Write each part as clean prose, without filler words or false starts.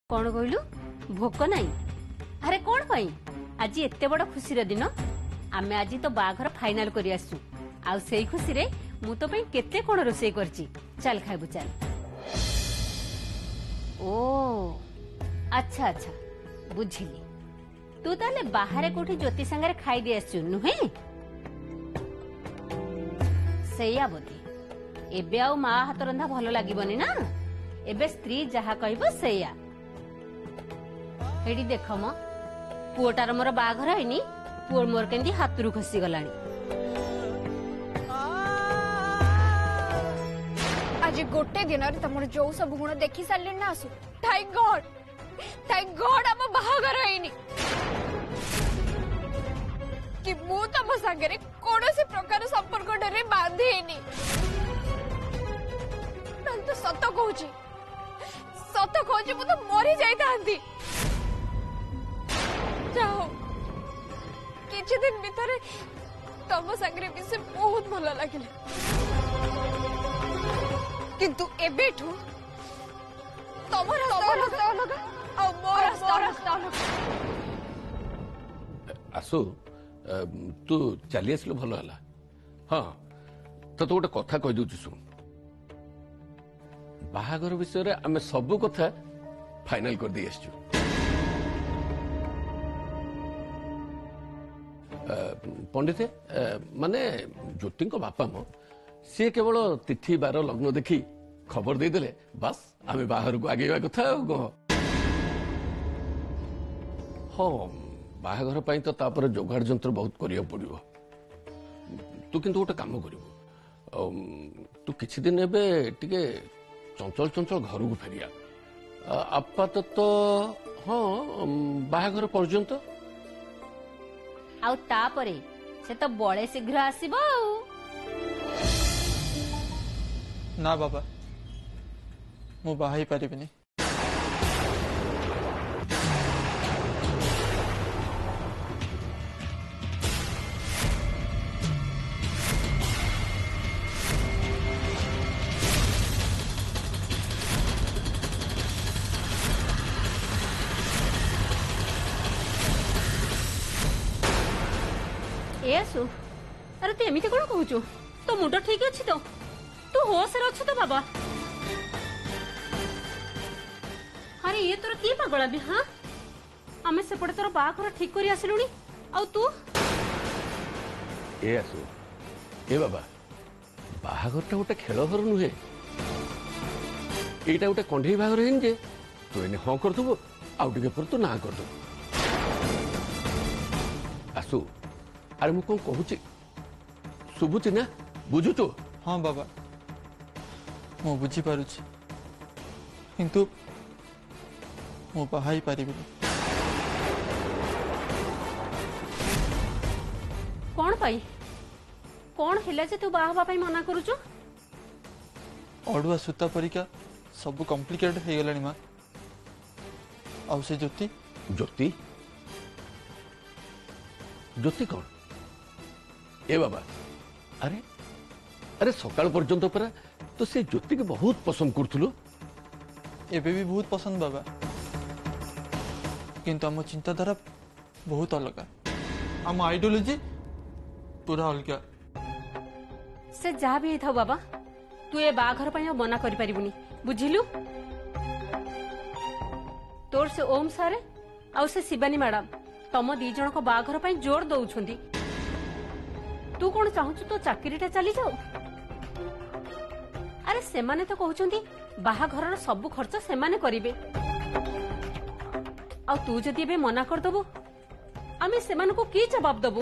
कौन कहलु भोक नहीं? अरे कौन पाई आज एते बड़ खुशी दिन आमे आज तो बाघर फाइनल करी आसु आ सेई खुशी रे मु तो पई केते कोन रोसई करची चल खाइबु चल। ओ अच्छा अच्छा बुझिली तू ताले बाहर कोठी ज्योति संगे खाई दे आसु नुहे सेया बोधी एबे आउ मा हाथ रंधा भलो लागिबनी ना एबे स्त्री जहा कहबो सेया हेडी देख म पुओटार मोर बाघर हैनी पुओ मोर केंदी हातरू खसी गलानी। आज गोटे दिन तुम जो सब गुण देखी सारे ना आसु थैंक गॉड आम बाहागर हैनी कि मु तुम सागरे कौनसी प्रकार संपर्क डरे बांधेनी तो सत कहूची मु तो मरी जाई जाओ किछि दिन भीतर तुम सागरे भी बहुत भल लगे किंतु एबेठू तुम रास्ता अलग और मो रास्ता अलग। आसु तू चली आसलु भल है। हाँ तो गोटे कथा कह दूँ शुण बाहागर विषय आम सबू कथा फाइनल कर दी आसचु। पंडित माने ज्योति बापा मो सी केवल तिथि बार लग्न देखी खबर देदेले बस आम बाहर को आगेवा कथा हाँ बाहागर पाई तो तापर जोगाड़ जंत्र बहुत करिया पड़िबो। तू किंतु गोटे काम करिवो तू किछि दिन एबे टिके चंचल चंचल घर को फेरिया आपातत हाँ बाहागर पर्यंत आउ तापरे से तो बड़े शीघ्र आसीबो आउ ना बाबा मु बाहाई पारिबिनी। आसु अरे तू एमती कौन कहूचु तो मुंड ठीक अच्छी तो तू होश रे अच्छु तो बाबा। अरे ये तोर की पागला भी हाँ आमे सेपटे तोर बाघर ठीक करी आसिलुनी आउ तू ए आसु ए बाबा बाहागरटा गोटे खेल घर नुहे एटा गोटे कंढई बाहागर है जे तू एने हाँ करदबो आउ टिके पर तू ना करदबो। आसु अरे मु कौन कहूची शुभुची ना बुझु तो? हाँ बाबा मु बुझी पारुची किंतु मु बाहाई पारिबिनी। कौन पाई कौन हेला जे तू बाहा पाई मना करूचु? अड़ुआ सूता परिका सब कॉम्प्लिकेटेड हो गलानी मां आउ से ज्योति ज्योति ज्योति कौन ए बाबा? अरे अरे सकाल पर्यंत परा तो से ज्योति के बहुत पसंद करथुलो एबे भी बहुत पसंद बाबा किंतु आम चिंताधारा बहुत अलग आम आइडियोलॉजी पूरा अलग से जहाँ भी था बाबा तू ए बाघर पाई मना करि परिबुनी बुझिलु। तोर से ओम सारे आउ से शिवानी मैडम तम दी जन को बाघर पाई जोर दउछंदी तू कौन चाहूचु तो चाकरीटा चली जाओ? अरे सेमाने तो कहउछंदी बाहाघरर सब खर्च सेमाने करिवे आ तू जदि एबे मना कर दबु आमे सेमान को की जवाब दबु?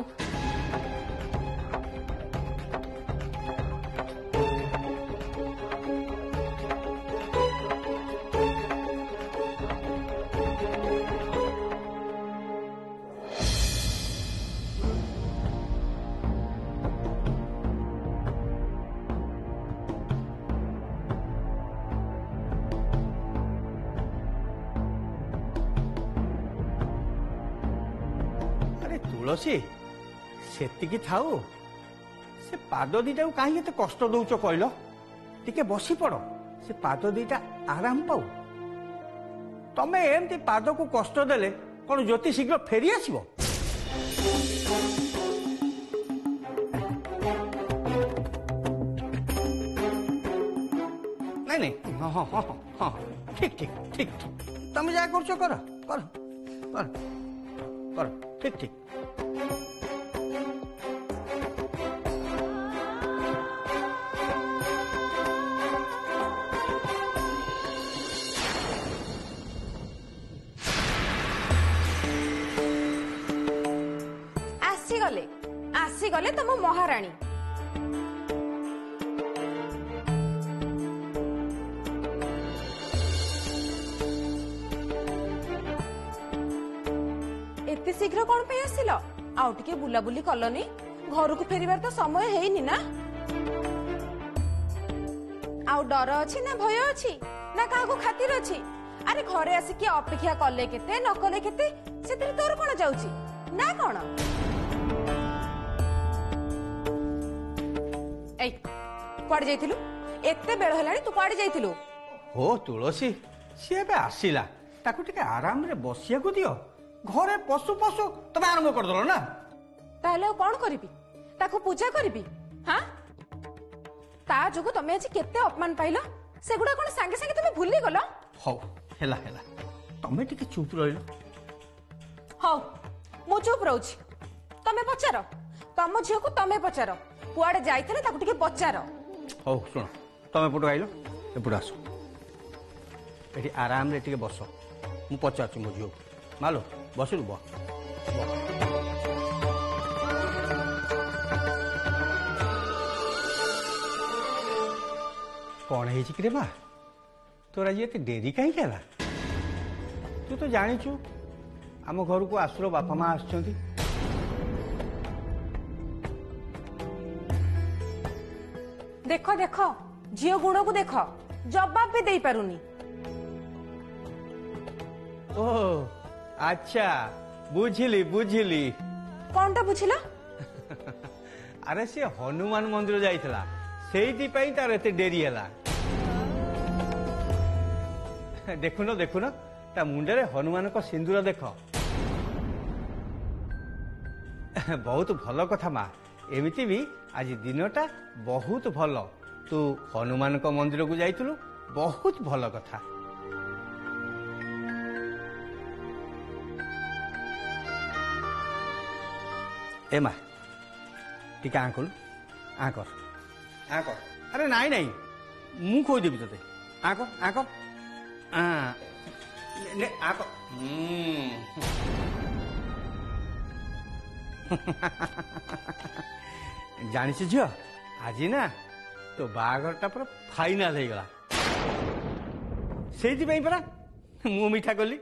तुलसी सेतिकी थाऊ से पाद दीटा कहीं कष्ट दौच कहल टिके बसी पड़ से पाद दीटा आराम पाऊ तमे एमती पाद को कष्ट देले कौन ज्योति शीघ्र फेरी आसीबो? नहीं नहीं हाँ हाँ हाँ हाँ ठीक ठीक ठीक ठीक तमे जा कर कर कर कर कर ठीक ठीक। आसीगले तुम महाराणी। एते शीघ्र कौन पे आसिल? आउ टिके बुलाबुली कलनी? घर को फेरिबार तो समय हेइनी ना? आउ डर अछि ना भय अछि ना काहा को खातिर अछि? अरे घरे आसिकी अपेक्षा कले केते न कले केते सेतिर तोर कोन जाउची ना कोन? ए कुआडे जाइथिलु? एते बेळ हलाणी तू कुआडे जाइथिलु? हो तुलसी सी एबे आसिला ताकू टिके आराम रे बसिया को दियो। घरे पशु पशु तमे आरंभ कर दलो ना? ताहले कोन करबी? ताकू पूजा करबी? हां ता जोगु तमे आज केते अपमान पाइलो सेगुडा कोन संगे संगे तमे भूली गलो? हो हेला हेला तमे टिके चुप रहिलो। हो मु चुप रहउची। तमे पचारो तम झियो को तमे पचारो कुआडे जाइथिले ताकू टिके पचारो। हो सुनो तमे पुटो आइलो एपुट आसो एठी आराम रे टिके बसो मु पचारछु मो झियो मालो बसलु बो कौन है रे माँ तोरा जी एते डेरी कहीं केला? तू तो जानिचु आम घर को आसुर बापा माँ आछंती। देखो देखो झियो गुण को देखो जवाब भी दे पारुनी। ओह अच्छा बुझिली बुझिली। कौनटा बुझिला? अरे से हनुमान मंदिर जाइतला सेइति पई तार एते डेरी हला। देखुनो देखुनो ता मुंडे हनुमान को सिंदूर देख। बहुत भल कथा माँ एमिति भी आज दिनटा बहुत भल। तू हनुमान को मंदिर को जाइतलु बहुत भल कथा। ए माँ टिके आंकल आंकर आंकर अरे नाई नाई मु खोदेवी ते आंकर आंकर ने आंकर जानिस झियो आज ना तो बाघरटा पूरा फाइनाल हो गला से परा मु मिठा कली।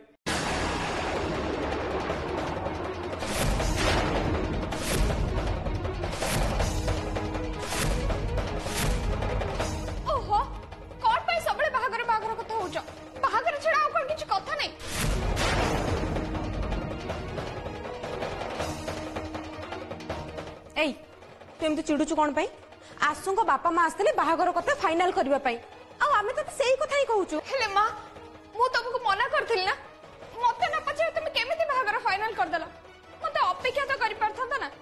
तुम चिड़ुचु कौन पाई? आसु को बापा माँ आसते बाहागर कथा फाइनाल करबा पाई आमे तो सेही कथा ही कहूचु। हेले माँ मु तुमको मना करथिल ना मते ना पछे तुम केमिति बाहागर फाइनाल कर देला मते अपेक्षा तो करि परथंता ना।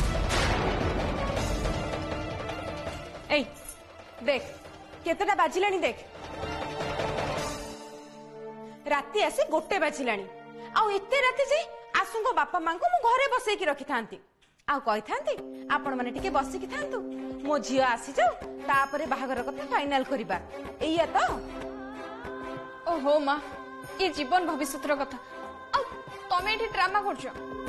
ए देख केतेटा बाजिलानी देख राती आसी गोटे बाजिलानी आ एते राती जे आसु को बापा माँ को मु घरे बसई की रखि थांती आ कहि थांती आपण माने टिके बसी की थांतु मो झियो आसी जाऊ तापरे बाहागर कथा फाइनाल करिबा एया तो। ओहो माँ ये जीवन भविष्यतर कथा आ तमे एठी ड्रामा करछो।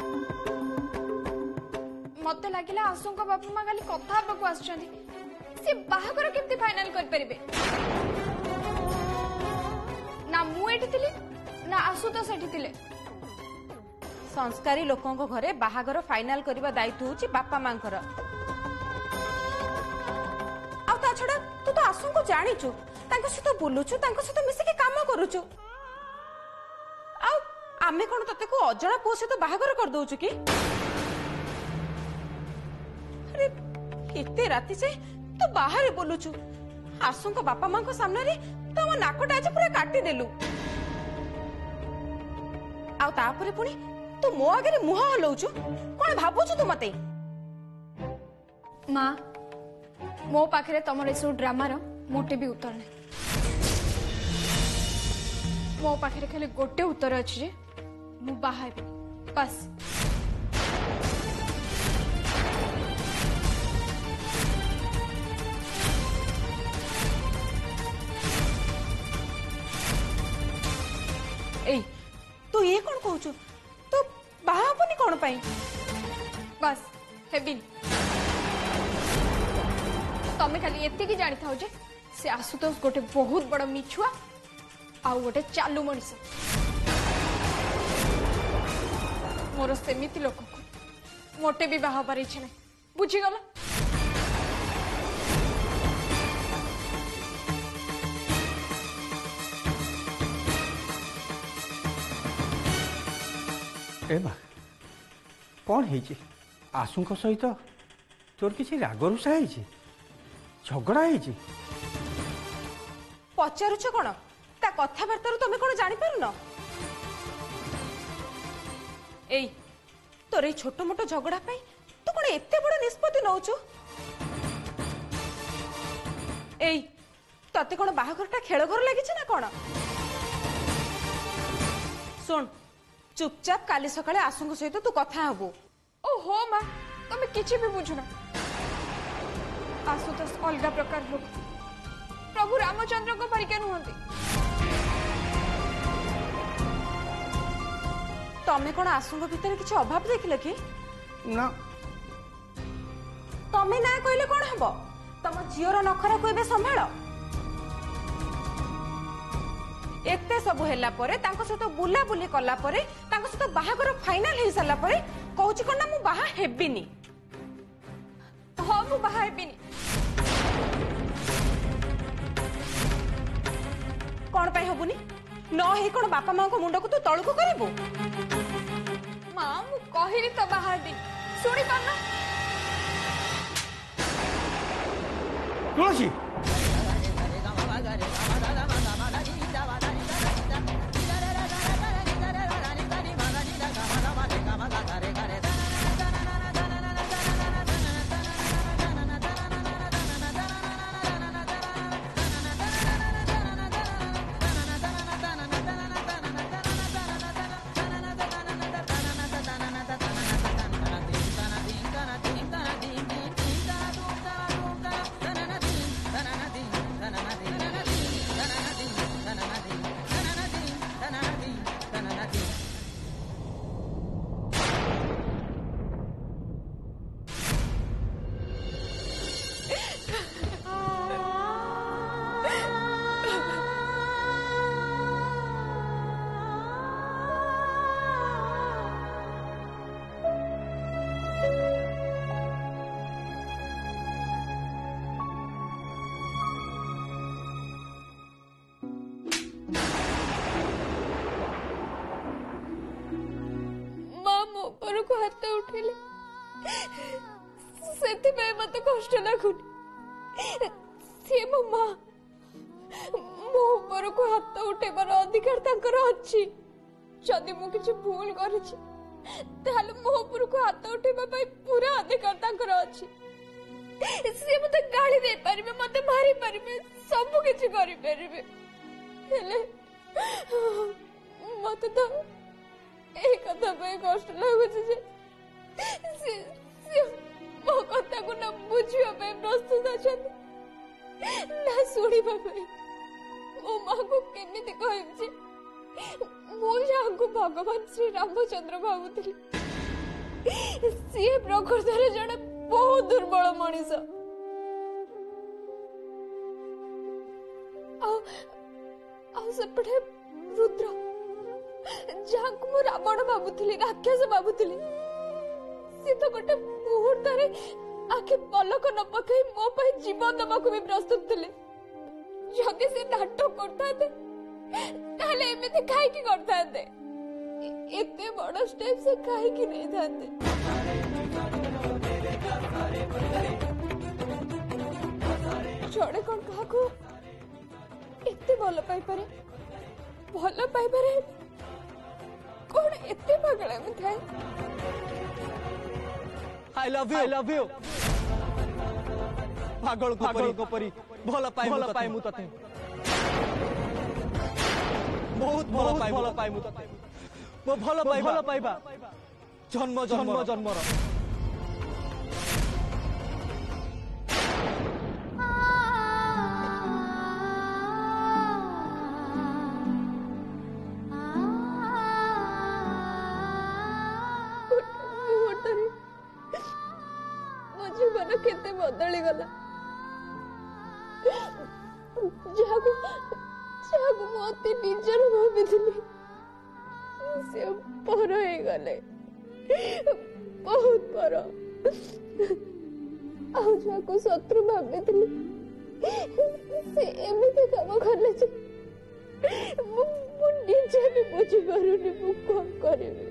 मते लागिला आसु को बापा माँ खाली कथा बाकू आछंती से बाहागर केमती फाइनाल कर परिबे ना मु एठी थिली ना आसु तो सेठी थिले। संस्कारी लोकों को घरे बाहागर फाइनाल करबा दायित्व होची बापा मां कर। आ ता छडा तू तो आसु को जानिचु तांको सहित बुलुचु तांको सहित मिसे के काम करूचु आ आमे कोन तते को अजणा पो से तो बाहागर कर दोचु की? अरे एते राती से तो बाहर बोलुचु आसु को बापा मां को सामने रे तो मो नाकोटा आज पूरा काटी देलु। आउ तापरे पुणी तू मो आगे मुह हलाउछु कौन भाबुछु तू मते माँ मो पाखे तुम सब ड्रामार मोटे भी उत्तर नहीं मो पाखे खाली गोटे उत्तर अच्छे जे मु बाहा हेबी बस ए तू ये कौन कहूछु तू बाहा हबनी कौन पाई बस हेबिन तमें खाली एति जानी था जे से आशुतोष गोटे बहुत बड़ मिछुआ आउ गोटे चालू मनीष मोर सेमिति लोक को मोटे भी बाहा हबार इच्छा नहीं बुझीगला ए बा कौन है आशुक सहित तोर किसी रागरुषा है झगड़ा है पचारुछ कौन ता कथबार्ता तुम कौन जानी पारुन ए तोर छोट मोट झगड़ा पाई तू कौन एते बड़ निष्पत्ति नौचु ए तते कौन बाहाघरटा खेल घर लगी ना कौन सुन चुपचाप काली सकाळे आसुंग सहित तू कथा हबो ओ हो माँ तुम किसी भी बुझुना आशुतोष अलग प्रकार लोक प्रभु रामचंद्र को परिका नुहंती तमे कौन आसुंग भितर किसी अभाव देखिल कि ना तमे ना कहले कौन हबो तम झीर नखरा को एबे संभाळ एते सब हैला परे तांको सहित बुला बुली कला परे तांको सहित बाहागर फाइनल हे साला परे कहूची कोन ना मु बाहा हेबिनी हाँ मु बाहा हेबिनी कौन पाई हबुनी न हे कोन बापा मां को मुंड को तू तळको करबो माँ मु कहली तो बाहा हेबिनी सुनी पाना तुलसी को हाथ उठेले सेति पे मते कष्ट लागुनी से मो मां मो ऊपर को हाथ उठेबार अधिकार तांकर अछि जदि मु किछ भूल करछि ताले मो ऊपर को हाथ उठेबा पई पूरा अधिकार तांकर अछि से मते गाली दे परिबे मते मारी परिबे सब किछ करि परिबे हेले मते तो एक कथा पे कष्ट लागुछि जे मो कथा को न बुझिया पे प्रस्तुत अछन ना सुनिबा पे मो मां को केमिति कहब जे मो जाको भगवान श्री रामचंद्र भाबुतली सी प्रकृतिर जड़े बहुत दुर्बल मनीष सेपटे रुद्र जहाँ को रावण भाबुली राक्षस भाबुली सी तो गोटे मुहूर्त आखि पलक न पकई मो पे जीवन दबाक भी प्रस्तुत थे जदि से नाटक करते ताले एमिति खाइकी करते एते बड़ स्टेप से खाइकी नहीं थाते जड़े कौन काको एते भल पाई पारे भल पाई पारे कौन एते पागल में थाए आई लव यू पागल को परी भल पाए मु तते बहुत भल पाए मु तते मो भल पाइबा जन्म जीवन केते बदली गला जागु मते निजर भाभी से पर हो गले बहुत पर आउ जाको शत्रु भाभी से एमिति काम करले जे मु निजे भी बुझी पारुनी मु कौन करेबे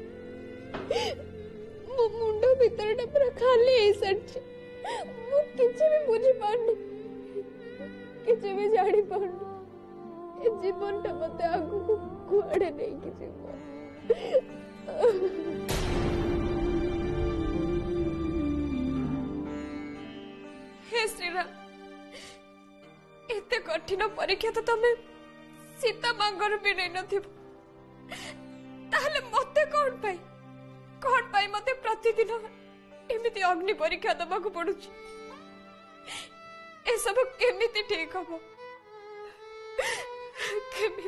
मो मुंडो भीतर पूरा खाली है सच मु किसी भी बुझी पारनी किसी भी जानी पारनी ए जीवन टा मते आगु को कुआड़े नहीं कि जीवन हे श्रीराम एते कठिन परीक्षा तो तमे सीता मांगर भी नहीं नथिबो ताहले मते कौन पाई मते प्रतिदिन एमिति अग्नि परीक्षा दबाक पड़ुछि ए सब केमिति ठीक हबो केमिति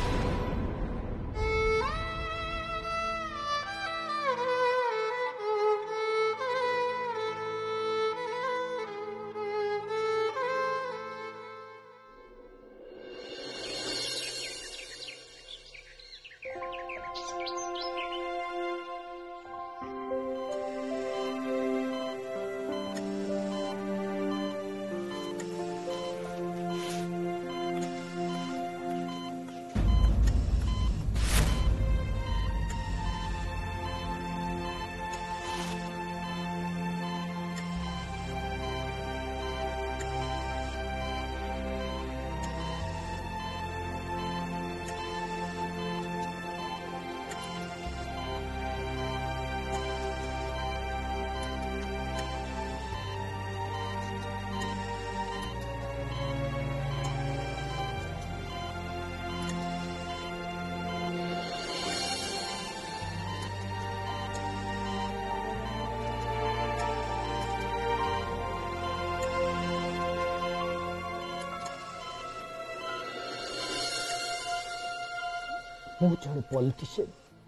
मु जन पॉलिटिशियन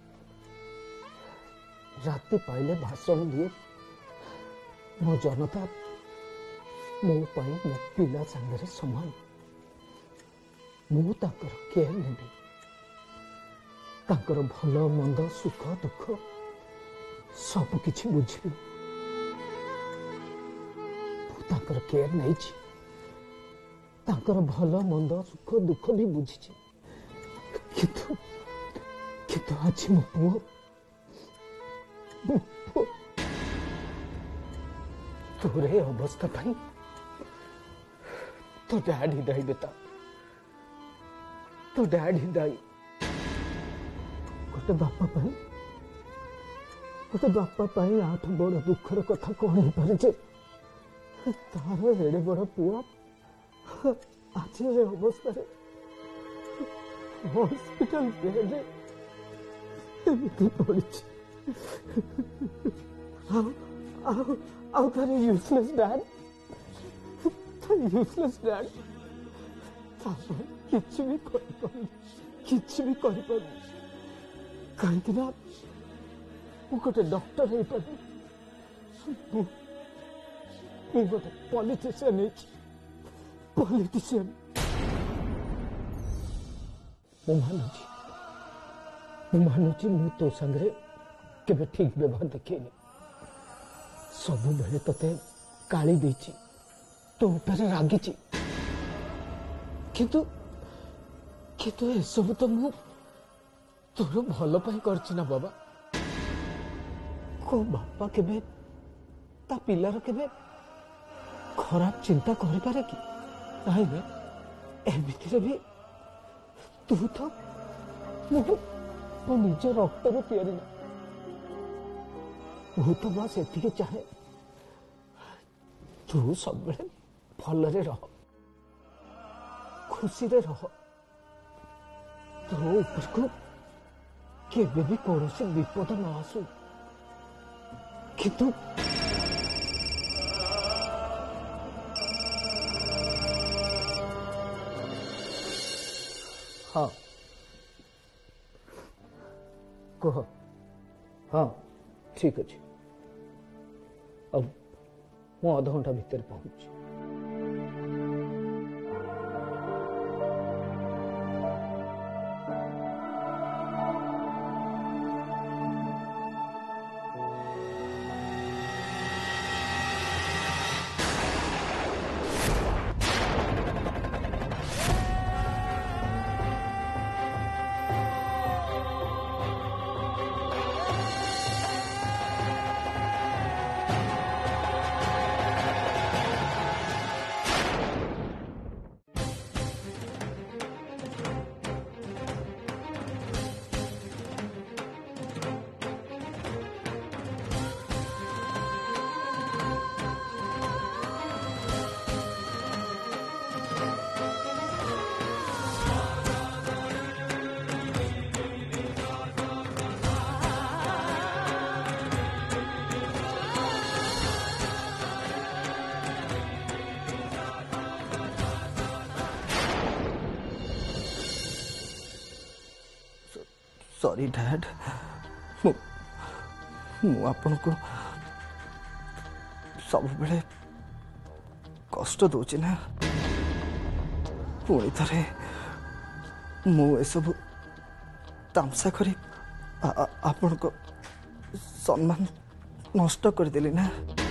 राति पाइले भाषण दिए मो जनता मो पिला संगे समान मु ताकर केयर नेबी ताकर भल मंद सुख दुख सब किछि बुझिबी ताकर केयर नहीं ताकर भल मंद सुख दुख भी बुझी किंतु आज मो पुओ तोरे अवस्था पाई तो डैडी दाई बेटा तो डैडी दाई गोटे बापा पाई आठ बड़ दुखर कथा कौन हो पारे तार एड़े बड़ पुआ आज ए अवस्था हॉस्पिटल बेड यूजलेस डैड किसी भी कहीं ना गोटे डॉक्टर हो पारे गोटे पॉलिटिशियन मानुची मु तो संगे केबे ठीक व्यवहार देखेनी सब बेले तते गाली देची तो ऊपर रागिची किंतु किंतु ए सब तो मु तोर भल पाई करछि ना बाबा को बापा केबे ता पिलार केबे खराब चिंता करि पारे कि नहीं बे एमितिरे भी तू तो ମୋ ନିଜ ରକ୍ତରେ ତିଆରି ନା। ମୁଁ ତ ମା ସେତିକି ଚାହେଁ ତୁ ସବୁବେଳେ ଭଲରେ ରହ, ଖୁସିରେ ରହ। ତୋ ଉପରକୁ କେବେ ବି କୌଣସି ବିପଦ ନ ଆସୁ। କିନ୍ତୁ ହଁ କୁହ। ହଁ ଠିକ ଅଛି, ଆଉ ମୁଁ ଅଧଘଣ୍ଟା ଭିତରେ ପହଞ୍ଚୁଛି। सॉरी डैड, मु आपनको सब बेले कष्ट दूची ना। पुणी थरे मु एसबू तामसा करी आपनको सम्मान नष्ट करदेली ना।